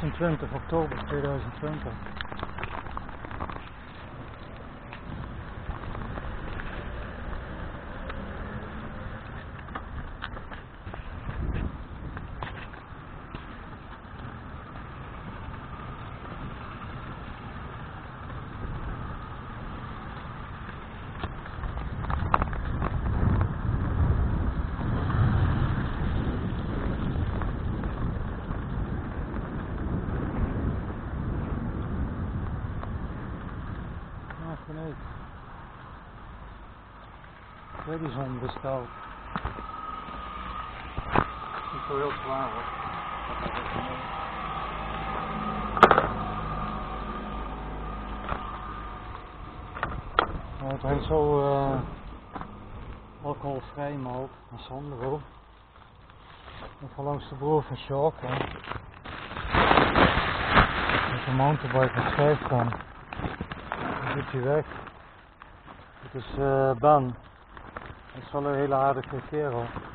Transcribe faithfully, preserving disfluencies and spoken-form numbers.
achtentwintig oktober tweeduizend twintig. Nee. Redison besteld. Niet zo heel zwaar hoor. Nou, het heet zo uh, alcoholvrij malt van Sandro. En van langs de broer van Sjoak. Met een mountainbike met schijf van. Dan zit hij weg. Dit is uh, Ben. Dat is wel een hele aardige kerel.